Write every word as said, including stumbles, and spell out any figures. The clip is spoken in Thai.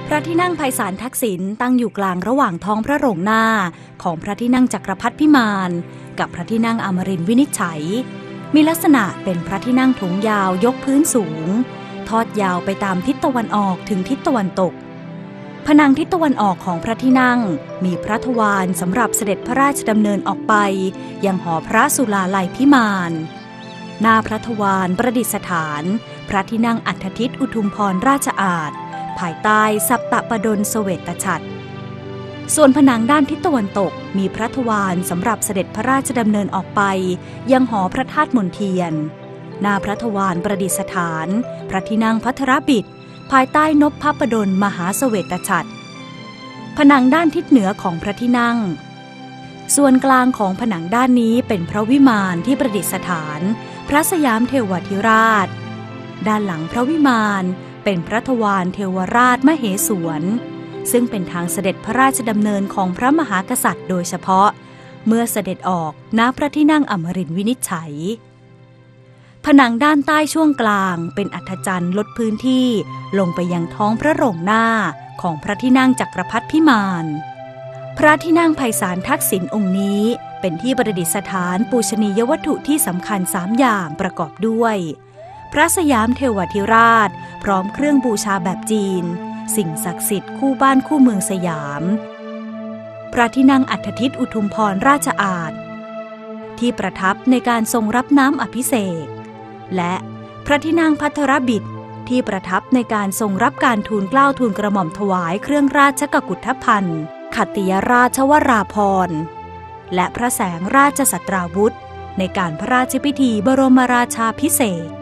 พระที่นั่งไพศาลทักษิณตั้งอยู่กลางระหว่างท้องพระโรงหน้าของพระที่นั่งจักรพรรดิพิมานกับพระที่นั่งอมรินทร์วินิจฉัยมีลักษณะเป็นพระที่นั่งโถงยาวยกพื้นสูงทอดยาวไปตามทิศตะวันออกถึงทิศตะวันตกผนังทิศตะวันออกของพระที่นั่งมีพระทวารสำหรับเสด็จพระราชดำเนินออกไปยังหอพระสุลาลัยพิมานหน้าพระทวารประดิษฐานพระที่นั่งอัฏฐทิตอุทุมพรราชอาสน์ภายใต้สัปตปดลเสวตฉัตรส่วนผนังด้านทิศตะวันตกมีพระทวารสำหรับเสด็จพระราชดำเนินออกไปยังหอพระธาตุมนเทียนหน้าพระทวารประดิษฐานพระที่นั่งภัทรบิดภายใต้นพพดลมหาเสวตฉัตรผนังด้านทิศเหนือของพระที่นั่งส่วนกลางของผนังด้านนี้เป็นพระวิมานที่ประดิษฐานพระสยามเทวทิราชด้านหลังพระวิมานเป็นพระทวารเทวราชมเหสวนซึ่งเป็นทางเสด็จพระราชดำเนินของพระมหากษัตริย์โดยเฉพาะเมื่อเสด็จออกณพระที่นั่งอมรินทร์วินิจฉัยผนังด้านใต้ช่วงกลางเป็นอัฐจันทร์ลดพื้นที่ลงไปยังท้องพระโรงหน้าของพระที่นั่งจักรพรรดิพิมานพระที่นั่งไพศาลทักษิณองค์นี้เป็นที่ประดิษฐานปูชนียวัตถุที่สำคัญสามอย่างประกอบด้วยพระสยามเทวทิราชพร้อมเครื่องบูชาแบบจีนสิ่งศักดิ์สิทธิ์คู่บ้านคู่เมืองสยามพระที่นั่งอัฏฐทิตอุทุมพรราชอาสน์ที่ประทับในการทรงรับน้ำอภิเษกและพระที่นั่งภัทรบิดที่ประทับในการทรงรับการทูลเกล้าทูลกระหม่อมถวายเครื่องราชกกุฏภัณฑ์ขัตติยราชวราภรณ์และพระแสงราชสัตราวุธในการพระราชพิธีบรมราชาภิเษก